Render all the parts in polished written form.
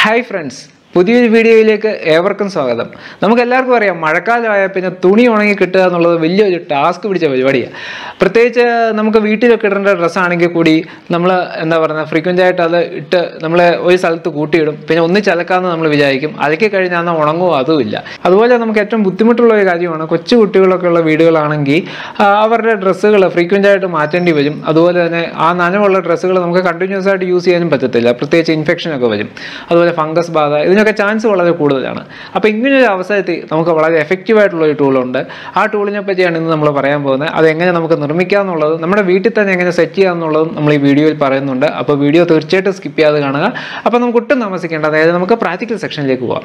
Hi friends, പുതിയൊരു വീഡിയോയിലേക്ക് ഏവർക്കും സ്വാഗതം. നമുക്ക് എല്ലാവർക്കും അറിയാം മഴക്കാലമായ പിന്നെ തുണി ഉണങ്ങി കിട്ടുക എന്നുള്ളത് വലിയൊരു ടാസ്ക് പിടിച്ച പരിപാടിയാണ്. പ്രത്യേകിച്ച് നമുക്ക് വീട്ടിലൊക്കെ ഇടേണ്ട ഡ്രസ്സാണെങ്കിൽ കൂടി നമ്മൾ ഫ്രീക്വൻ്റ് ആയിട്ട് അത് ഇട്ട് നമ്മൾ ഒരു സ്ഥലത്ത് കൂട്ടിയിടും. പിന്നെ ഒന്നിച്ചലക്കാമെന്ന് നമ്മൾ വിചാരിക്കും. അലക്കി കഴിഞ്ഞാൽ ഉണങ്ങുമോ അതുമില്ല. അതുപോലെ നമുക്ക് ഏറ്റവും ബുദ്ധിമുട്ടുള്ള ഒരു കാര്യമാണ് കൊച്ചു കുട്ടികളൊക്കെ ഉള്ള വീടുകളാണെങ്കിൽ അവരുടെ ഡ്രസ്സുകൾ ഫ്രീക്വൻ്റ് ആയിട്ട് മാറ്റേണ്ടി വരും. അതുപോലെ തന്നെ ആ നനവുള്ള ഡ്രസ്സുകൾ നമുക്ക് കണ്ടിന്യൂസ് ആയിട്ട് യൂസ് ചെയ്യാനും പറ്റത്തില്ല. പ്രത്യേകിച്ച് ഇൻഫെക്ഷനൊക്കെ വരും. അതുപോലെ ഫംഗസ് ബാധ ഇതിനൊക്കെ ചാൻസ് വളരെ കൂടുതലാണ്. അപ്പോൾ ഇങ്ങനൊരു അവസരത്തിൽ നമുക്ക് വളരെ എഫക്റ്റീവായിട്ടുള്ളൊരു ടൂളുണ്ട്. ആ ടൂളിനെ പറ്റിയാണ് ഇന്ന് നമ്മൾ പറയാൻ പോകുന്നത്. അതെങ്ങനെ നമുക്ക് നിർമ്മിക്കാം എന്നുള്ളത്, നമ്മുടെ വീട്ടിൽ തന്നെ എങ്ങനെ സെറ്റ് ചെയ്യാം എന്നുള്ളതും നമ്മൾ ഈ വീഡിയോയിൽ പറയുന്നുണ്ട്. അപ്പോൾ വീഡിയോ തീർച്ചയായിട്ടും സ്കിപ്പ് ചെയ്യാതെ കാണുക. അപ്പോൾ നമുക്ക് ഒട്ടും താമസിക്കേണ്ട, അതായത് നമുക്ക് പ്രാക്ടിക്കൽ സെക്ഷനിലേക്ക് പോകാം.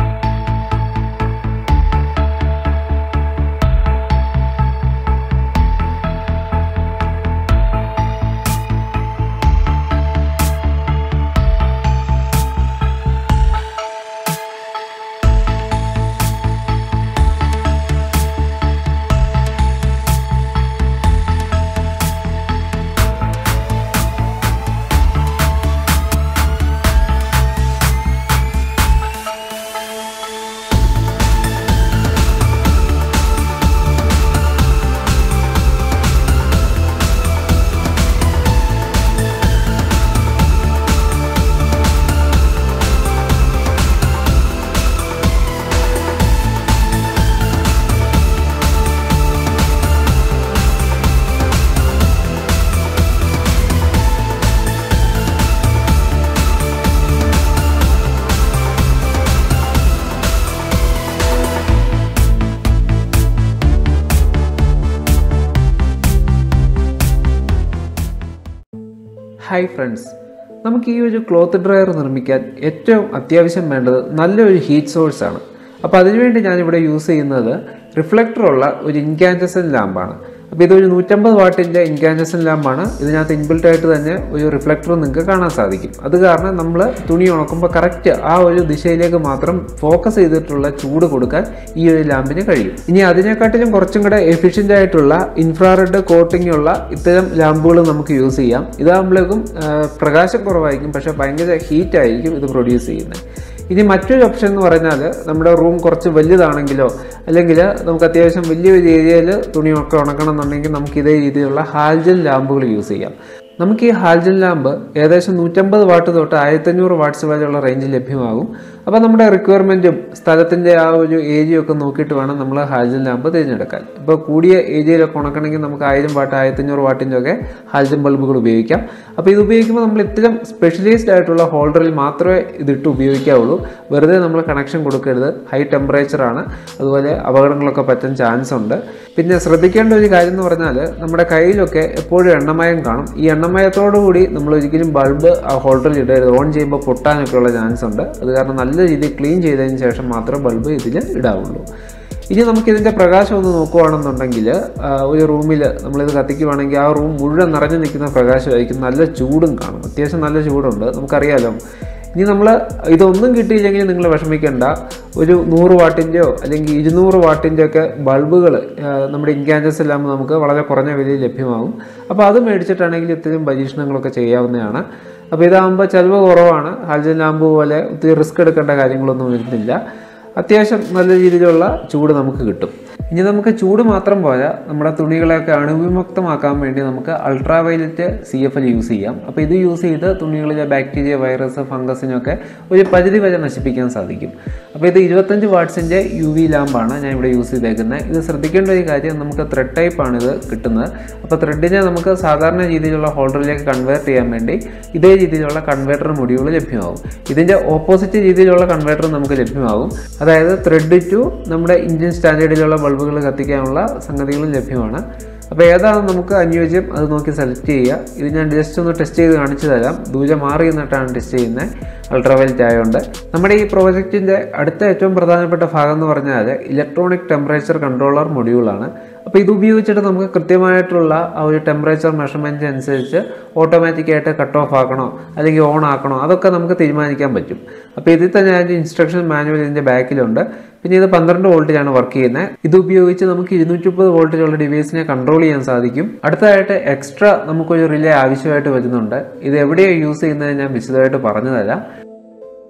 ഹായ് ഫ്രണ്ട്സ്, നമുക്ക് ഈ ഒരു ക്ലോത്ത് ഡ്രയർ നിർമ്മിക്കാൻ ഏറ്റവും അത്യാവശ്യം വേണ്ടത് നല്ലൊരു ഹീറ്റ് സോഴ്സാണ്. അപ്പോൾ അതിനുവേണ്ടി ഞാനിവിടെ യൂസ് ചെയ്യുന്നത് റിഫ്ലക്ടറുള്ള ഒരു ഇൻകാൻഡസെൻ്റ് ലാമ്പാണ്. അപ്പോൾ ഇതൊരു 150 വാട്ടിൻ്റെ ഇൻകാൻഡസെൻ്റ് ലാമ്പാണ്. ഇതിനകത്ത് ഇൻബിൽട്ടായിട്ട് തന്നെ ഒരു റിഫ്ലക്ടർ നിങ്ങൾക്ക് കാണാൻ സാധിക്കും. അത് കാരണം നമ്മൾ തുണി ഉണക്കുമ്പോൾ കറക്റ്റ് ആ ഒരു ദിശയിലേക്ക് മാത്രം ഫോക്കസ് ചെയ്തിട്ടുള്ള ചൂട് കൊടുക്കാൻ ഈ ഒരു ലാമ്പിന് കഴിയും. ഇനി അതിനെക്കാട്ടിലും കുറച്ചും കൂടെ എഫിഷ്യൻ്റ് ആയിട്ടുള്ള ഇൻഫ്രാറെഡ് കോട്ടിംഗ് ഉള്ള ഇത്തരം ലാമ്പുകൾ നമുക്ക് യൂസ് ചെയ്യാം. ഇതാകുമ്പോഴേക്കും പ്രകാശം കുറവായിരിക്കും, പക്ഷേ ഭയങ്കര ഹീറ്റായിരിക്കും ഇത് പ്രൊഡ്യൂസ് ചെയ്യുന്നത്. ഇനി മറ്റൊരു ഓപ്ഷൻ എന്ന് പറഞ്ഞാൽ, നമ്മുടെ റൂം കുറച്ച് വലുതാണെങ്കിലോ അല്ലെങ്കിൽ നമുക്ക് അത്യാവശ്യം വലിയൊരു ഏരിയയിൽ തുണിയൊക്കെ ഉണക്കണം എന്നുണ്ടെങ്കിൽ നമുക്ക് ഇതേ രീതിയിലുള്ള ഹാൽജൻ ലാമ്പുകൾ യൂസ് ചെയ്യാം. നമുക്ക് ഈ ഹാൽജൻ ലാമ്പ് ഏകദേശം 150 വാട്ട് തൊട്ട് 1500 വാട്ട്സ് വരെയുള്ള റേഞ്ചിൽ ലഭ്യമാകും. അപ്പോൾ നമ്മുടെ റിക്വയർമെൻറ്റും സ്ഥലത്തിൻ്റെ ആ ഒരു ഏരിയ ഒക്കെ നോക്കിയിട്ട് വേണം നമ്മൾ ഹാൽജൻ ലാമ്പ് തിരഞ്ഞെടുക്കാൻ. ഇപ്പോൾ കൂടിയ ഏരിയയിലൊക്കെ ഉണക്കണമെങ്കിൽ നമുക്ക് 1000 വാട്ട് 1500 വാട്ടിൻ്റെ ഒക്കെ ഹാൽജൻ ബൾബുകൾ ഉപയോഗിക്കാം. അപ്പോൾ ഇത് ഉപയോഗിക്കുമ്പോൾ നമ്മൾ ഇത്തരം സ്പെഷ്യലൈസ്ഡ് ആയിട്ടുള്ള ഹോൾഡറിൽ മാത്രമേ ഇതിട്ട് ഉപയോഗിക്കാവുള്ളൂ. വെറുതെ നമ്മൾ കണക്ഷൻ കൊടുക്കരുത്. ഹൈ ടെമ്പറേച്ചറാണ്, അതുപോലെ അപകടങ്ങളൊക്കെ പറ്റാൻ ചാൻസ് ഉണ്ട്. പിന്നെ ശ്രദ്ധിക്കേണ്ട ഒരു കാര്യം എന്ന് പറഞ്ഞാൽ, നമ്മുടെ കയ്യിലൊക്കെ എപ്പോഴും എണ്ണമയം കാണും. ഈ എണ്ണമയത്തോടുകൂടി നമ്മൾ ഒരിക്കലും ബൾബ് ആ ഹോൾഡറിൽ ഇടരുത്. ഓൺ ചെയ്യുമ്പോൾ പൊട്ടാനൊക്കെയുള്ള ചാൻസ് ഉണ്ട്. അത് കാരണം നല്ല രീതിയിൽ ക്ലീൻ ചെയ്തതിന് ശേഷം മാത്രമേ ബൾബ് ഇതിൽ ഇടാവുള്ളൂ. ഇനി നമുക്കിതിൻ്റെ പ്രകാശം ഒന്ന് നോക്കുകയാണെന്നുണ്ടെങ്കിൽ, ഒരു റൂമിൽ നമ്മളിത് കത്തിക്കുവാണെങ്കിൽ ആ റൂം മുഴുവൻ നിറഞ്ഞു നിൽക്കുന്ന പ്രകാശമായിരിക്കും. നല്ല ചൂടും കാണും, അത്യാവശ്യം നല്ല ചൂടുണ്ട്, നമുക്കറിയാലോ. ഇനി നമ്മൾ ഇതൊന്നും കിട്ടിയില്ലെങ്കിൽ നിങ്ങൾ വിഷമിക്കേണ്ട. ഒരു 100 വാട്ടിൻ്റെയോ അല്ലെങ്കിൽ 200 വാട്ടിൻ്റെ ഒക്കെ ബൾബുകൾ നമ്മുടെ ഇൻകാൻഡസെൻ്റ് ലാമ്പ് നമുക്ക് വളരെ കുറഞ്ഞ വിലയിൽ ലഭ്യമാകും. അപ്പോൾ അത് മേടിച്ചിട്ടാണെങ്കിൽ ഇത്രയും പരീക്ഷണങ്ങളൊക്കെ ചെയ്യാവുന്നതാണ്. അപ്പോൾ ഇതാകുമ്പോൾ ചിലവ് കുറവാണ്. ഹാൽജൻ ലാമ്പ് പോലെ ഒത്തിരി റിസ്ക് എടുക്കേണ്ട കാര്യങ്ങളൊന്നും വരുന്നില്ല. അത്യാവശ്യം നല്ല രീതിയിലുള്ള ചൂട് നമുക്ക് കിട്ടും. ഇനി നമുക്ക് ചൂട് മാത്രം പോരാ, നമ്മുടെ തുണികളെയൊക്കെ അണുവിമുക്തമാക്കാൻ വേണ്ടി നമുക്ക് അൾട്രാവയലറ്റ് CFL യൂസ് ചെയ്യാം. അപ്പോൾ ഇത് യൂസ് ചെയ്ത് തുണികളിലെ ബാക്ടീരിയ, വൈറസ്, ഫംഗസിനൊക്കെ ഒരു പരിധി വരെ നശിപ്പിക്കാൻ സാധിക്കും. അപ്പോൾ ഇത് 25 വാട്ട്സിൻ്റെ UV ലാമ്പാണ് ഞാൻ ഇവിടെ യൂസ് ചെയ്തേക്കുന്നത്. ഇത് ശ്രദ്ധിക്കേണ്ട ഒരു കാര്യം, നമുക്ക് ത്രെഡ് ടൈപ്പാണ് ഇത് കിട്ടുന്നത്. അപ്പോൾ ത്രെഡിനെ നമുക്ക് സാധാരണ രീതിയിലുള്ള ഹോൾഡറിലേക്ക് കൺവേർട്ട് ചെയ്യാൻ വേണ്ടി ഇതേ രീതിയിലുള്ള കൺവേർട്ടർ മൊഡ്യൂൾ ലഭ്യമാകും. ഇതിൻ്റെ ഓപ്പോസിറ്റ് രീതിയിലുള്ള കൺവേർട്ടർ നമുക്ക് ലഭ്യമാകും. അതായത് ത്രെഡ് ടു നമ്മുടെ ഇന്ത്യൻ സ്റ്റാൻഡേർഡിലുള്ള ബൾബുകൾ കത്തിക്കാനുള്ള സംഗതികളും ലഭ്യമാണ്. അപ്പോൾ ഏതാണ് നമുക്ക് അനുയോജ്യം അത് നോക്കി സെലക്ട് ചെയ്യുക. ഇത് ഞാൻ ജസ്റ്റ് ഒന്ന് ടെസ്റ്റ് ചെയ്ത് കാണിച്ചു തരാം. ദൂരെ മാറി നിന്നിട്ടാണ് ടെസ്റ്റ് ചെയ്യുന്നത്, അൾട്രാവയലറ്റ് ആയതുകൊണ്ട്. നമ്മുടെ ഈ പ്രോജക്റ്റിൻ്റെ അടുത്ത ഏറ്റവും പ്രധാനപ്പെട്ട ഭാഗം എന്ന് പറഞ്ഞാൽ ഇലക്ട്രോണിക് ടെമ്പറേച്ചർ കൺട്രോളർ മൊഡ്യൂളാണ്. അപ്പോൾ ഇത് ഉപയോഗിച്ചിട്ട് നമുക്ക് കൃത്യമായിട്ടുള്ള ആ ഒരു ടെമ്പറേച്ചർ മെഷർമെൻറ്റ് അനുസരിച്ച് ഓട്ടോമാറ്റിക്കായിട്ട് കട്ട് ഓഫ് ആക്കണോ അല്ലെങ്കിൽ ഓൺ ആക്കണോ അതൊക്കെ നമുക്ക് തീരുമാനിക്കാൻ പറ്റും. അപ്പോൾ ഇതിൽ തന്നെ അതിൻ്റെ ഇൻസ്ട്രക്ഷൻ മാനുവൽ ഇതിൻ്റെ ബാക്കിലുണ്ട്. പിന്നെ ഇത് 12 വോൾട്ടിലാണ് വർക്ക് ചെയ്യുന്നത്. ഇത് ഉപയോഗിച്ച് നമുക്ക് 230 വോൾട്ടിലുള്ള ഡിവൈസിനെ കൺട്രോൾ ചെയ്യാൻ സാധിക്കും. അടുത്തതായിട്ട് എക്സ്ട്രാ നമുക്കൊരു റിലേ ആവശ്യമായിട്ട് വരുന്നുണ്ട്. ഇത് എവിടെയാണ് യൂസ് ചെയ്യുന്നത് ഞാൻ വിശദമായിട്ട് പറഞ്ഞു തരാം.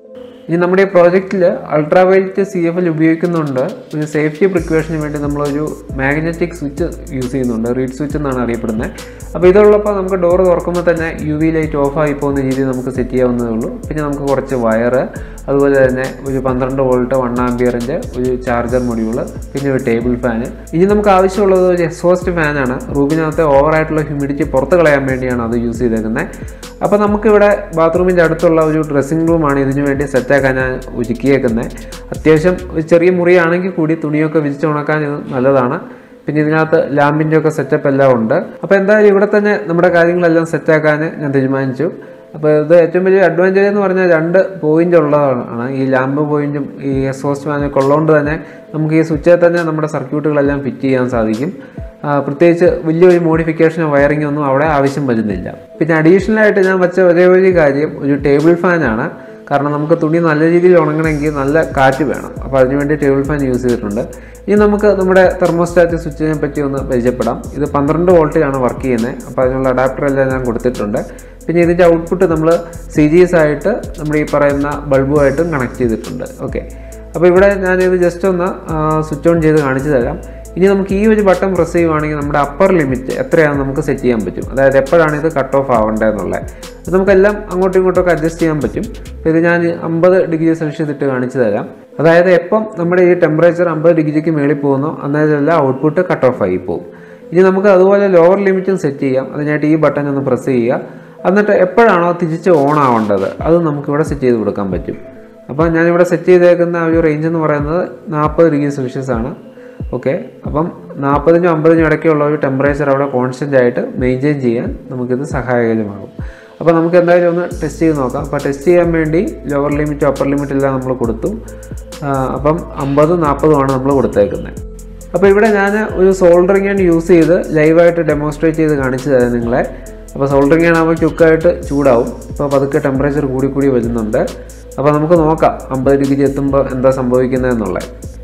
ഇനി നമ്മുടെ ഈ പ്രോജക്റ്റിൽ അൾട്രാവയലറ്റ് CFL ഉപയോഗിക്കുന്നുണ്ട്. ഒരു സേഫ്റ്റി പ്രിക്കോഷന് വേണ്ടി നമ്മളൊരു മാഗ്നറ്റിക് സ്വിച്ച് യൂസ് ചെയ്യുന്നുണ്ട്. റീഡ് സ്വിച്ച് എന്നാണ് അറിയപ്പെടുന്നത്. അപ്പോൾ ഇതുള്ളപ്പോൾ നമുക്ക് ഡോർ തുറക്കുമ്പോൾ തന്നെ UV ലൈറ്റ് ഓഫായി പോകുന്ന രീതിയിൽ നമുക്ക് സെറ്റ് ചെയ്യാവുന്നതേ ഉള്ളൂ. പിന്നെ നമുക്ക് കുറച്ച് വയറ്, അതുപോലെ തന്നെ ഒരു 12 വോൾട്ട് 1 ആംപിയറിൻ്റെ ഒരു ചാർജർ മൊഡ്യൂള്, പിന്നെ ഒരു ടേബിൾ ഫാന്. ഇനി നമുക്ക് ആവശ്യമുള്ളത് ഒരു എക്സോസ്റ്റ് ഫാനാണ്. റൂമിനകത്തെ ഓവറായിട്ടുള്ള ഹ്യൂമിഡിറ്റി പുറത്ത് കളയാൻ വേണ്ടിയാണ് അത് യൂസ് ചെയ്തേക്കുന്നത്. അപ്പോൾ നമുക്കിവിടെ ബാത്റൂമിൻ്റെ അടുത്തുള്ള ഒരു ഡ്രസ്സിംഗ് റൂമാണ് ഇതിനു വേണ്ടി സെറ്റാക്കാൻ ഞാൻ ഒരുക്കിയേക്കുന്നത്. അത്യാവശ്യം ഒരു ചെറിയ മുറിയാണെങ്കിൽ കൂടി തുണിയൊക്കെ വിരിച്ച് ഉണക്കാൻ ഇത് നല്ലതാണ്. പിന്നെ ഇതിനകത്ത് ലാമ്പിൻ്റെ ഒക്കെ സെറ്റപ്പ് എല്ലാം ഉണ്ട്. അപ്പോൾ എന്തായാലും ഇവിടെ തന്നെ നമ്മുടെ കാര്യങ്ങളെല്ലാം സെറ്റാക്കാൻ ഞാൻ തീരുമാനിച്ചു. അപ്പോൾ ഇത് ഏറ്റവും വലിയ അഡ്വാൻറ്റേജ് എന്ന് പറഞ്ഞാൽ 2 പോയിൻ്റ് ഉള്ളതാണ്. ഈ ലാമ്പ് പോയിൻറ്റും ഈ എക്സോസ്റ്റ് ഫാനൊക്കെ ഉള്ളതുകൊണ്ട് തന്നെ നമുക്ക് ഈ സ്വിച്ചിൽ തന്നെ നമ്മുടെ സർക്യൂട്ടുകളെല്ലാം ഫിറ്റ് ചെയ്യാൻ സാധിക്കും. പ്രത്യേകിച്ച് വലിയൊരു മോഡിഫിക്കേഷനോ വയറിങ്ങോ ഒന്നും അവിടെ ആവശ്യം വരുന്നില്ല. പിന്നെ അഡീഷണലായിട്ട് ഞാൻ വെച്ച ഒരേ ഒരു കാര്യം ഒരു ടേബിൾ ഫാനാണ്. കാരണം നമുക്ക് തുണി നല്ല രീതിയിൽ ഉണങ്ങണമെങ്കിൽ നല്ല കാറ്റ് വേണം. അപ്പോൾ അതിനുവേണ്ടി ടേബിൾ ഫാൻ യൂസ് ചെയ്തിട്ടുണ്ട്. ഇനി നമുക്ക് നമ്മുടെ തെർമോസ്റ്റാറ്റ് സ്വിച്ചിനെ പറ്റി ഒന്ന് പരിചയപ്പെടാം. ഇത് 12 വോൾട്ടിലാണ് വർക്ക് ചെയ്യുന്നത്. അപ്പോൾ അതിനുള്ള അഡാപ്റ്ററെല്ലാം ഞാൻ കൊടുത്തിട്ടുണ്ട്. പിന്നെ ഇതിൻ്റെ ഔട്ട്പുട്ട് നമ്മൾ സീരീസ് ആയിട്ട് നമ്മൾ ഈ പറയുന്ന ബൾബുമായിട്ടും കണക്ട് ചെയ്തിട്ടുണ്ട്. ഓക്കെ, അപ്പോൾ ഇവിടെ ഞാനിത് ജസ്റ്റ് ഒന്ന് സ്വിച്ച് ഓൺ ചെയ്ത് കാണിച്ചു തരാം. ഇനി നമുക്ക് ഈ ഒരു ബട്ടൺ പ്രസ് ചെയ്യുവാണെങ്കിൽ നമ്മുടെ അപ്പർ ലിമിറ്റ് എത്രയാണെന്ന് നമുക്ക് സെറ്റ് ചെയ്യാൻ പറ്റും. അതായത് എപ്പോഴാണ് ഇത് കട്ട് ഓഫ് ആവേണ്ടതെന്നുള്ളത് അത് നമുക്കെല്ലാം അങ്ങോട്ടും ഇങ്ങോട്ടൊക്കെ അഡ്ജസ്റ്റ് ചെയ്യാൻ പറ്റും. ഇത് ഞാൻ 50 ഡിഗ്രി സെൽഷ്യസ് ഇട്ട് കാണിച്ചു തരാം. അതായത് എപ്പം നമ്മുടെ ഈ ടെമ്പറേച്ചർ 50 ഡിഗ്രിക്ക് മേളിൽ പോകുന്നോ അന്നേരമെല്ലാം ഔട്ട്പുട്ട് കട്ട് ഓഫ് ആയി പോകും. ഇനി നമുക്ക് അതുപോലെ ലോവർ ലിമിറ്റും സെറ്റ് ചെയ്യാം. അതിനായിട്ട് ഈ ബട്ടൺ ഒന്ന് പ്രസ് ചെയ്യുക. എന്നിട്ട് എപ്പോഴാണോ തിരിച്ച് ഓൺ ആവേണ്ടത് അത് നമുക്കിവിടെ സെറ്റ് ചെയ്ത് കൊടുക്കാൻ പറ്റും. അപ്പോൾ ഞാനിവിടെ സെറ്റ് ചെയ്തേക്കുന്ന ഒരു റേഞ്ച് എന്ന് പറയുന്നത് 40 ഡിഗ്രി സെൽഷ്യസ് ആണ്. ഓക്കെ, അപ്പം 40-നും 50-നും ഇടയ്ക്കുള്ള ഒരു ടെമ്പറേച്ചർ അവിടെ കോൺസ്റ്റൻ്റ് ആയിട്ട് മെയിൻറ്റെയിൻ ചെയ്യാൻ നമുക്കിത് സഹായകരമാകും. അപ്പോൾ നമുക്ക് എന്തായാലും ഒന്ന് ടെസ്റ്റ് ചെയ്ത് നോക്കാം. അപ്പോൾ ടെസ്റ്റ് ചെയ്യാൻ വേണ്ടി ലോവർ ലിമിറ്റും അപ്പർ ലിമിറ്റും എല്ലാം നമ്മൾ കൊടുത്തു. അപ്പം 50-ഉം 40-ഉമാണ് നമ്മൾ കൊടുത്തേക്കുന്നത്. അപ്പോൾ ഇവിടെ ഞാൻ ഒരു സോൾഡറിങ് ആൻഡ് യൂസ് ചെയ്ത് ലൈവായിട്ട് ഡെമോൺസ്ട്രേറ്റ് ചെയ്ത് കാണിച്ചു തരാം നിങ്ങളെ. അപ്പോൾ സോൾഡറിങ് ആകുമ്പോൾ ക്യുക്കായിട്ട് ചൂടാവും. അപ്പോൾ പതുക്കെ ടെമ്പറേച്ചർ കൂടി വരുന്നുണ്ട്. അപ്പോൾ നമുക്ക് നോക്കാം 50 ഡിഗ്രി എത്തുമ്പോൾ എന്താ സംഭവിക്കുന്നതെന്നുള്ളത്.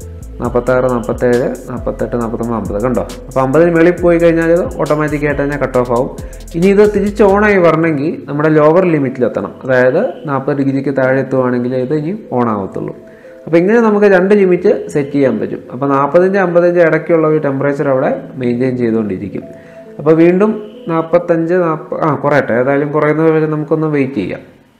46, 47, 48, 49, 50 കണ്ടോ. അപ്പോൾ 50-ന് മേളിൽ പോയി കഴിഞ്ഞാൽ ഇത് ഓട്ടോമാറ്റിക്കായിട്ട് തന്നെ കട്ട് ഓഫ് ആവും. ഇനി ഇത് തിരിച്ച് ഓണായി വരണമെങ്കിൽ നമ്മുടെ ലോവർ ലിമിറ്റിലെത്തണം. അതായത് 40 ഡിഗ്രിക്ക് താഴെ എത്തുവാണെങ്കിൽ ഇത് ഇനി ഓൺ ആവത്തുള്ളൂ. അപ്പോൾ ഇങ്ങനെ നമുക്ക് 2 ലിമിറ്റ് സെറ്റ് ചെയ്യാൻ പറ്റും. അപ്പോൾ 40-ൻ്റെ 50-ൻ്റെ ഇടയ്ക്കുള്ള ഒരു ടെമ്പറേച്ചർ അവിടെ മെയിൻറ്റെയിൻ ചെയ്തുകൊണ്ടിരിക്കും. അപ്പോൾ വീണ്ടും 45, 40 കുറയട്ടെ. ഏതായാലും കുറയുന്നത് വരെ നമുക്കൊന്ന് വെയിറ്റ് ചെയ്യാം.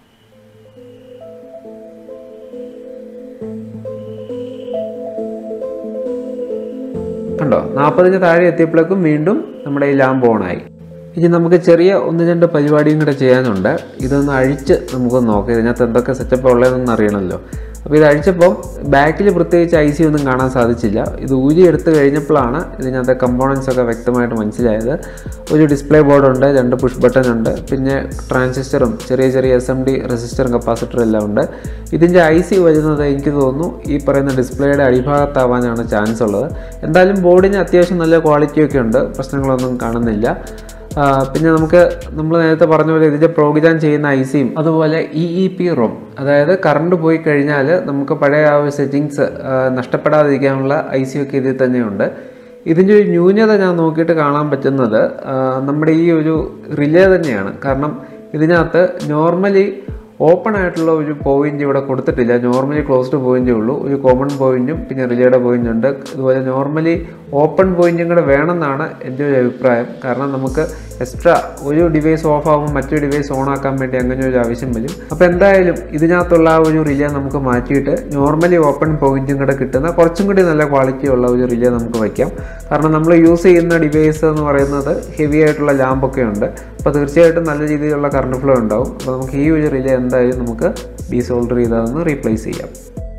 കണ്ടോ, 40-ന് താഴെ എത്തിയപ്പോഴേക്കും വീണ്ടും നമ്മുടെ ഈ ലാമ്പ് ഓണായി. ഇനി നമുക്ക് ചെറിയ 1-2 പരിപാടിയും കൂടെ ചെയ്യാനുണ്ട്. ഇതൊന്ന് അഴിച്ച് നമുക്കൊന്ന് നോക്കാം. ഇതിനകത്ത് എന്തൊക്കെ സെറ്റപ്പ് ഉള്ളതെന്നൊന്ന് അറിയണമല്ലോ. അപ്പോൾ ഇത് അഴിച്ചപ്പോൾ ബാക്കിൽ പ്രത്യേകിച്ച് IC ഒന്നും കാണാൻ സാധിച്ചില്ല. ഇത് ഊരി എടുത്ത് കഴിഞ്ഞപ്പോഴാണ് ഇതിനകത്തെ കമ്പോണൻസ് ഒക്കെ വ്യക്തമായിട്ട് മനസ്സിലായത്. ഒരു ഡിസ്പ്ലേ ബോർഡുണ്ട്, 2 പുഷ് ബട്ടൺ ഉണ്ട്, പിന്നെ ട്രാൻസിസ്റ്ററും ചെറിയ SMD റെസിസ്റ്ററും കപ്പാസിറ്ററും എല്ലാം ഉണ്ട്. ഇതിൻ്റെ IC വരുന്നത് എനിക്ക് തോന്നുന്നു ഈ പറയുന്ന ഡിസ്പ്ലേയുടെ അടിഭാഗത്താവാനാണ് ചാൻസ് ഉള്ളത്. എന്തായാലും ബോർഡിന് അത്യാവശ്യം നല്ല ക്വാളിറ്റിയൊക്കെ ഉണ്ട്, പ്രശ്നങ്ങളൊന്നും കാണുന്നില്ല. പിന്നെ നമ്മൾ നേരത്തെ പറഞ്ഞ പോലെ ഇതിൻ്റെ പ്രോഗ്രാം ചെയ്യുന്ന ICയും അതുപോലെ EEPROM, അതായത് കറണ്ട് പോയി കഴിഞ്ഞാൽ നമുക്ക് പഴയ ആ ഒരു സെറ്റിങ്സ് നഷ്ടപ്പെടാതിരിക്കാനുള്ള IC ഒക്കെ ഇതിൽ തന്നെയുണ്ട്. ഇതിൻ്റെ ഒരു ന്യൂനത ഞാൻ നോക്കിയിട്ട് കാണാൻ പറ്റുന്നത് നമ്മുടെ ഈ ഒരു റിലേ തന്നെയാണ്. കാരണം ഇതിനകത്ത് നോർമലി ഓപ്പൺ ആയിട്ടുള്ള ഒരു പോയിന്റ് ഇവിടെ കൊടുത്തിട്ടില്ല. നോർമലി ക്ലോസ്ഡ് പോയിന്റേ ഉള്ളൂ. ഒരു കോമൺ പോയിന്റും പിന്നെ റിലേയുടെ പോയിന്റ് ഉണ്ട്. ഇതുപോലെ നോർമലി ഓപ്പൺ പോയിന്റും കൂടെ വേണമെന്നാണ് എൻ്റെ ഒരു അഭിപ്രായം. കാരണം നമുക്ക് എക്സ്ട്രാ ഒരു ഡിവൈസ് ഓഫ് ആകുമ്പോൾ മറ്റൊരു ഡിവൈസ് ഓൺ ആക്കാൻ വേണ്ടി അങ്ങനെ ഒരു ആവശ്യം വരും. അപ്പോൾ എന്തായാലും ഇതിനകത്തുള്ള ആ ഒരു റിലേ നമുക്ക് മാറ്റിയിട്ട് നോർമലി ഓപ്പൺ പോയിന്റും കൂടെ കിട്ടുന്ന കുറച്ചും കൂടി നല്ല ക്വാളിറ്റി ഉള്ള ഒരു റിലേ നമുക്ക് വയ്ക്കാം. കാരണം നമ്മൾ യൂസ് ചെയ്യുന്ന ഡിവൈസ് എന്ന് പറയുന്നത് ഹെവി ആയിട്ടുള്ള ലാമ്പൊക്കെ ഉണ്ട്. അപ്പോൾ തീർച്ചയായിട്ടും നല്ല രീതിയിലുള്ള കറണ്ട് ഫ്ലോ ഉണ്ടാവും. അപ്പോൾ നമുക്ക് ഈ ഒരു റിലേ എന്തായാലും നമുക്ക് ഡീസോൾഡർ ചെയ്തതൊന്ന് റീപ്ലേസ് ചെയ്യാം.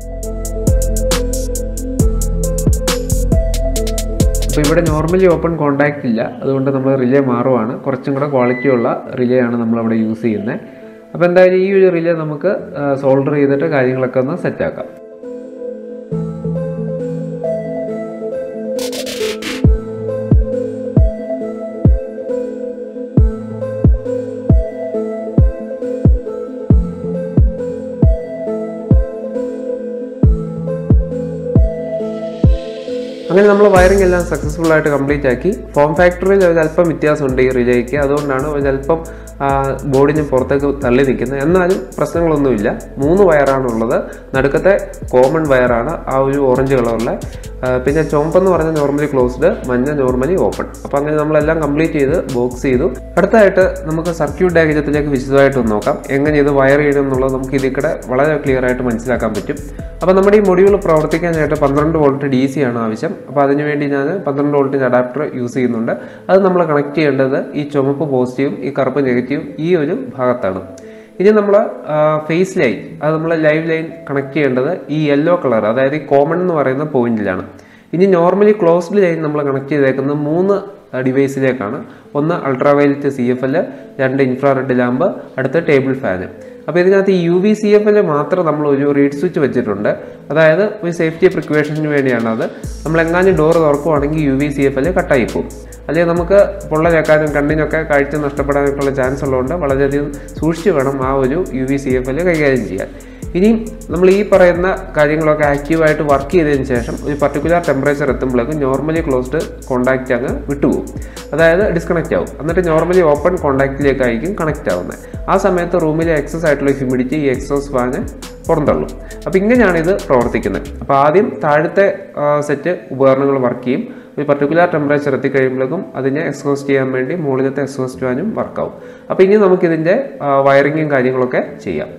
അപ്പോൾ ഇവിടെ നോർമലി ഓപ്പൺ കോൺടാക്റ്റ് ഇല്ല, അതുകൊണ്ട് നമ്മൾ റിലേ മാറുവാണ്. കുറച്ചും കൂടെ ക്വാളിറ്റിയുള്ള റിലേ ആണ് നമ്മളവിടെ യൂസ് ചെയ്യുന്നത്. അപ്പോൾ എന്തായാലും ഈ ഒരു റിലേ നമുക്ക് സോൾഡർ ചെയ്തിട്ട് കാര്യങ്ങളൊക്കെ ഒന്ന് സെറ്റാക്കാം. അങ്ങനെ നമ്മൾ വയറിംഗ് എല്ലാം സക്സസ്ഫുൾ ആയിട്ട് കംപ്ലീറ്റ് ആക്കി. ഫോം ഫാക്ടറിയിൽ ഒരല്പം വ്യത്യാസമുണ്ട് ഈ റിലേയ്ക്ക്, അതുകൊണ്ടാണ് ഒരല്പം ബോർഡിന് പുറത്തേക്ക് തള്ളി നിൽക്കുന്നത്. എന്നാലും പ്രശ്നങ്ങളൊന്നുമില്ല. 3 വയറാണുള്ളത്. നടുക്കത്തെ കോമൺ വയറാണ് ആ ഒരു ഓറഞ്ച് കളറിലെ, പിന്നെ ചുവപ്പെന്ന് പറഞ്ഞാൽ നോർമലി ക്ലോസ്ഡ്, മഞ്ഞ നോർമലി ഓപ്പൺ. അപ്പോൾ അങ്ങനെ നമ്മളെല്ലാം കംപ്ലീറ്റ് ചെയ്ത് ബോക്സ് ചെയ്തു. അടുത്തായിട്ട് നമുക്ക് സർക്യൂട്ട് ഡയഗ്രത്തിലേക്ക് വിശദമായിട്ട് നോക്കാം. എങ്ങനെ ഇത് വയർ ചെയ്യണം എന്നുള്ളത് നമുക്ക് ഇതിൽക്കൂടെ വളരെ ക്ലിയർ ആയിട്ട് മനസ്സിലാക്കാൻ പറ്റും. അപ്പോൾ നമ്മുടെ ഈ മൊഡ്യൂൾ പ്രവർത്തിക്കാനായിട്ട് 12 വോൾട്ട് DC ആണ് ആവശ്യം. അപ്പോൾ അതിനുവേണ്ടി ഞാൻ 12 വോൾട്ടിൻ്റെ അഡാപ്റ്റർ യൂസ് ചെയ്യുന്നുണ്ട്. അത് നമ്മൾ കണക്ട് ചെയ്യേണ്ടത് ഈ ചുമപ്പ് പോസിറ്റീവും ഈ കറുപ്പ് നെഗറ്റീവും ഈ ഒരു ഭാഗത്താണ്. ഇനി നമ്മൾ ഫേസ് ലൈൻ, അത് നമ്മൾ ലൈവ് ലൈൻ കണക്ട് ചെയ്യേണ്ടത് ഈ യെല്ലോ കളർ, അതായത് ഈ കോമൺ എന്ന് പറയുന്ന പോയിന്റിലാണ്. ഇനി നോർമലി ക്ലോസ്ഡ് ലൈൻ നമ്മൾ കണക്ട് ചെയ്തേക്കുന്നത് 3 ഡിവൈസിലേക്കാണ്. ഒന്ന് അൾട്രാവയലറ്റ് CFL, 2 ഇൻഫ്രാറെഡ് ലാമ്പ്, അടുത്ത ടേബിൾ ഫാന്. അപ്പോൾ ഇതിനകത്ത് ഈ UV CFL മാത്രം നമ്മൾ ഒരു റീഡ് സ്വിച്ച് വെച്ചിട്ടുണ്ട്. അതായത് ഒരു സേഫ്റ്റി പ്രിക്വേഷന് വേണ്ടിയാണ് അത്. നമ്മൾ എങ്ങാനും ഡോർ തുറക്കുവാണെങ്കിൽ UV CFL കട്ടായി പോകും. അല്ലെങ്കിൽ നമുക്ക് പൊള്ളലേക്കാനും കണ്ണിനൊക്കെ കാഴ്ച നഷ്ടപ്പെടാനൊക്കെയുള്ള ചാൻസ് ഉള്ളതുകൊണ്ട് വളരെയധികം സൂക്ഷിച്ച് വേണം ആ ഒരു UV CFL കൈകാര്യം ചെയ്യാൻ. ഇനിയും നമ്മൾ ഈ പറയുന്ന കാര്യങ്ങളൊക്കെ ആക്റ്റീവായിട്ട് വർക്ക് ചെയ്തതിന് ശേഷം ഒരു പർട്ടിക്കുലർ ടെമ്പറേച്ചർ എത്തുമ്പോഴേക്കും നോർമലി ക്ലോസ്ഡ് കോൺടാക്റ്റ് അങ്ങ് വിട്ടുപോകും, അതായത് ഡിസ്കണക്റ്റ് ആവും. എന്നിട്ട് നോർമലി ഓപ്പൺ കോൺടാക്റ്റിലേക്കായിരിക്കും കണക്റ്റ് ആവുന്നത്. ആ സമയത്ത് റൂമിലെ എക്സസ് ആയിട്ടുള്ള ഹ്യൂമിഡിറ്റി ഈ എക്സോസ് ഫാന് പുറന്തള്ളും. അപ്പോൾ ഇങ്ങനെയാണ് ഇത് പ്രവർത്തിക്കുന്നത്. അപ്പോൾ ആദ്യം താഴത്തെ സെറ്റ് ഉപകരണങ്ങൾ വർക്ക് ചെയ്യും. ഒരു പർട്ടിക്കുലർ ടെമ്പറേച്ചർ എത്തിക്കഴിയുമ്പോഴേക്കും അതിനെ എക്സോസ്റ്റ് ചെയ്യാൻ വേണ്ടി മുകളിലത്തെ എക്സോസ്റ്റ് ഫാനും വർക്കാവും. അപ്പോൾ ഇനി നമുക്കിതിൻ്റെ വയറിങ്ങും കാര്യങ്ങളൊക്കെ ചെയ്യാം.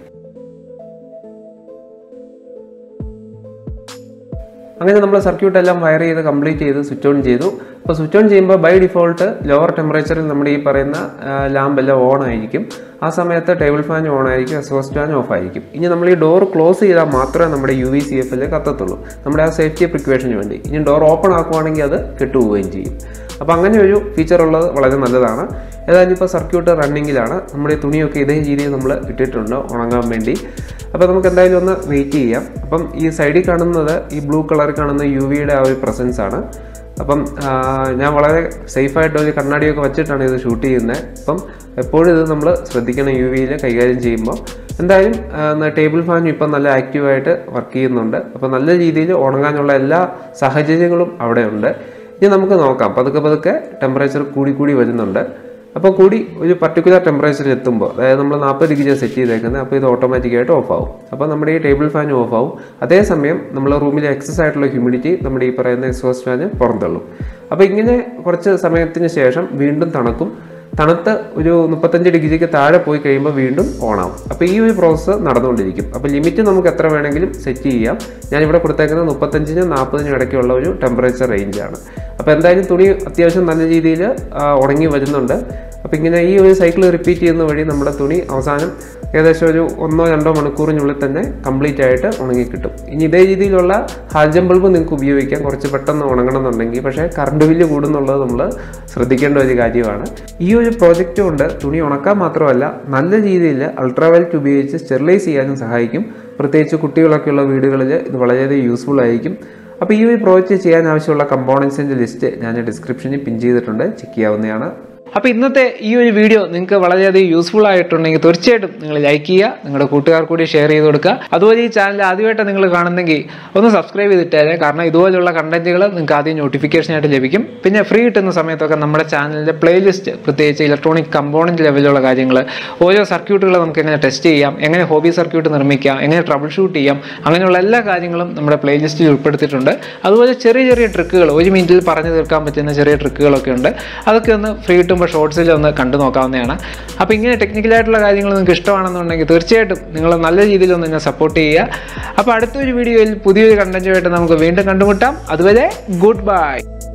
അങ്ങനെ നമ്മൾ സർക്യൂട്ട് എല്ലാം വയർ ചെയ്ത് കംപ്ലീറ്റ് ചെയ്ത് സ്വിച്ച് ഓൺ ചെയ്തു. അപ്പോൾ സ്വിച്ച് ഓൺ ചെയ്യുമ്പോൾ ബൈ ഡിഫോൾട്ട് ലോവർ ടെമ്പറേച്ചറിൽ നമ്മുടെ ഈ പറയുന്ന ലാമ്പെല്ലാം ഓൺ ആയിരിക്കും. ആ സമയത്ത് ടേബിൾ ഫാൻ ഓൺ ആയിരിക്കും, എക്സോസ്റ്റ് ഫാൻ ഓഫ് ആയിരിക്കും. ഇനി നമ്മൾ ഈ ഡോർ ക്ലോസ് ചെയ്താൽ മാത്രമേ നമ്മുടെ UV CFL കത്തത്തുള്ളൂ, നമ്മുടെ ആ സേഫ്റ്റി പ്രിക്വേഷന് വേണ്ടി. ഇനി ഡോർ ഓപ്പൺ ആക്കുവാണെങ്കിൽ അത് കെട്ടുപോവുകയും ചെയ്യും. അപ്പോൾ അങ്ങനെ ഒരു ഫീച്ചർ ഉള്ളത് വളരെ നല്ലതാണ്. ഏതായാലും ഇപ്പോൾ സർക്യൂട്ട് റണ്ണിങ്ങിലാണ്. നമ്മുടെ തുണിയൊക്കെ ഇതേ രീതിയിൽ നമ്മൾ ഇട്ടിട്ടുണ്ട് ഉണങ്ങാൻ വേണ്ടി. അപ്പോൾ നമുക്ക് എന്തായാലും ഒന്ന് വെയിറ്റ് ചെയ്യാം. അപ്പം ഈ സൈഡിൽ കാണുന്നത് ഈ ബ്ലൂ കളറിൽ കാണുന്ന UVയുടെ ആ ഒരു പ്രസൻസ് ആണ്. അപ്പം ഞാൻ വളരെ സേഫായിട്ട് ഒരു കണ്ണാടിയൊക്കെ വെച്ചിട്ടാണ് ഇത് ഷൂട്ട് ചെയ്യുന്നത്. അപ്പം എപ്പോഴും ഇത് നമ്മൾ ശ്രദ്ധിക്കണം UVയിൽ കൈകാര്യം ചെയ്യുമ്പോൾ. എന്തായാലും ടേബിൾ ഫാനും ഇപ്പം നല്ല ആക്റ്റീവായിട്ട് വർക്ക് ചെയ്യുന്നുണ്ട്. അപ്പോൾ നല്ല രീതിയിൽ ഉണങ്ങാനുള്ള എല്ലാ സാഹചര്യങ്ങളും അവിടെ ഉണ്ട്. ഇനി നമുക്ക് നോക്കാം. പതുക്കെ ടെമ്പറേച്ചർ കൂടി വരുന്നുണ്ട്. അപ്പോൾ ഒരു പർട്ടിക്കുലർ ടെമ്പറേച്ചറിൽ എത്തുമ്പോൾ, അതായത് നമ്മൾ 40 ഡിഗ്രി സെറ്റ് ചെയ്തേക്കുന്നത്, അപ്പോൾ ഇത് ഓട്ടോമാറ്റിക്കായിട്ട് ഓഫ് ആവും. അപ്പോൾ നമ്മുടെ ഈ ടേബിൾ ഫാൻ ഓഫ് ആവും. അതേസമയം നമ്മൾ റൂമിലെ എക്സസ് ആയിട്ടുള്ള ഹ്യൂമിഡിറ്റി നമ്മുടെ ഈ പറയുന്ന എക്സോസ്റ്റ് ഫാന് പുറന്തള്ളും. അപ്പോൾ ഇങ്ങനെ കുറച്ച് സമയത്തിന് ശേഷം വീണ്ടും തണുത്ത് ഒരു 35 ഡിഗ്രിക്ക് താഴെ പോയി കഴിയുമ്പോൾ വീണ്ടും ഓണാവും. അപ്പോൾ ഈ ഒരു പ്രോസസ്സ് നടന്നുകൊണ്ടിരിക്കും. അപ്പോൾ ലിമിറ്റ് നമുക്ക് എത്ര വേണമെങ്കിലും സെറ്റ് ചെയ്യാം. ഞാനിവിടെ കൊടുത്തേക്കുന്നത് 35-നും 40-നും ഇടയ്ക്കുള്ള ഒരു ടെമ്പറേച്ചർ റേഞ്ചാണ്. അപ്പോൾ എന്തായാലും തുണി അത്യാവശ്യം നല്ല രീതിയിൽ ഉണങ്ങി വരുന്നുണ്ട്. അപ്പോൾ ഇങ്ങനെ ഈ ഒരു സൈക്കിൾ റിപ്പീറ്റ് ചെയ്യുന്ന വഴി നമ്മുടെ തുണി അവസാനം ഏകദേശം ഒരു 1-2 മണിക്കൂറിനുള്ളിൽ തന്നെ കംപ്ലീറ്റ് ആയിട്ട് ഉണങ്ങി കിട്ടും. ഇനി ഇതേ രീതിയിലുള്ള ഹാൽജം ബൾബ് നിങ്ങൾക്ക് ഉപയോഗിക്കാം കുറച്ച് പെട്ടെന്ന് ഉണങ്ങണം എന്നുണ്ടെങ്കിൽ. പക്ഷേ കറണ്ട് ബില്ല് കൂടുന്നുള്ളത് നമ്മൾ ശ്രദ്ധിക്കേണ്ട ഒരു കാര്യമാണ്. ഈ ഒരു പ്രോജക്റ്റ് കൊണ്ട് തുണി ഉണക്കാൻ മാത്രമല്ല നല്ല രീതിയിൽ അൾട്രാവയലറ്റ് ഉപയോഗിച്ച് സ്റ്റെറിലൈസ് ചെയ്യാനും സഹായിക്കും. പ്രത്യേകിച്ച് കുട്ടികളൊക്കെയുള്ള വീടുകളിൽ ഇത് വളരെയധികം യൂസ്ഫുൾ ആയിരിക്കും. അപ്പോൾ ഈ ഒരു പ്രോജക്റ്റ് ചെയ്യാൻ ആവശ്യമുള്ള കമ്പോണൻസിൻ്റെ ലിസ്റ്റ് ഞാൻ ഡിസ്ക്രിപ്ഷനിൽ പിൻ ചെയ്തിട്ടുണ്ട്, ചെക്ക് ചെയ്യാവുന്നതാണ്. അപ്പോൾ ഇന്നത്തെ ഈ ഒരു വീഡിയോ നിങ്ങൾക്ക് വളരെയധികം യൂസ്ഫുൾ ആയിട്ടുണ്ടെങ്കിൽ തീർച്ചയായിട്ടും നിങ്ങൾ ലൈക്ക് ചെയ്യുക, നിങ്ങളുടെ കൂട്ടുകാർ കൂടി ഷെയർ ചെയ്ത് കൊടുക്കുക. അതുപോലെ ഈ ചാനൽ ആദ്യമായിട്ട് നിങ്ങൾ കാണുന്നെങ്കിൽ ഒന്ന് സബ്സ്ക്രൈബ് ചെയ്തിട്ടേ, കാരണം ഇതുപോലുള്ള കണ്ടന്റുകൾ നിങ്ങൾക്ക് ആദ്യം നോട്ടിഫിക്കേഷനായിട്ട് ലഭിക്കും. പിന്നെ ഫ്രീ കിട്ടുന്ന സമയത്തൊക്കെ നമ്മുടെ ചാനലിൻ്റെ പ്ലേലിസ്റ്റ്, പ്രത്യേകിച്ച് ഇലക്ട്രോണിക് കമ്പോണൻറ്റ് ലെവലിലുള്ള കാര്യങ്ങൾ, ഓരോ സർക്യൂട്ടുകൾ നമുക്ക് എങ്ങനെ ടെസ്റ്റ് ചെയ്യാം, എങ്ങനെ ഹോബി സർക്യൂട്ട് നിർമ്മിക്കാം, എങ്ങനെ ട്രബിൾ ഷൂട്ട് ചെയ്യാം, അങ്ങനെയുള്ള എല്ലാ കാര്യങ്ങളും നമ്മുടെ പ്ലേലിസ്റ്റിൽ ഉൾപ്പെടുത്തിയിട്ടുണ്ട്. അതുപോലെ ചെറിയ ട്രിക്കുകൾ, 1 മിനിറ്റിൽ പറഞ്ഞു തീർക്കാൻ പറ്റുന്ന ചെറിയ ട്രിക്കുകളൊക്കെ ഉണ്ട്. അതൊക്കെ ഒന്ന് ഫ്രീ കിട്ടുമ്പോൾ ഷോർട്സിൽ ഒന്ന് കണ്ടു നോക്കാവുന്നതാണ്. അപ്പോൾ ഇങ്ങനെ ടെക്നിക്കലായിട്ടുള്ള കാര്യങ്ങൾ നിങ്ങൾക്ക് ഇഷ്ടമാണെന്നുണ്ടെങ്കിൽ തീർച്ചയായിട്ടും നിങ്ങൾ നല്ല രീതിയിൽ ഒന്ന് എന്നെ സപ്പോർട്ട് ചെയ്യുക. അപ്പോൾ അടുത്തൊരു വീഡിയോയിൽ പുതിയൊരു കണ്ടന്റുമായിട്ട് നമുക്ക് വീണ്ടും കണ്ടുമുട്ടാം. അതുവരെ ഗുഡ് ബൈ.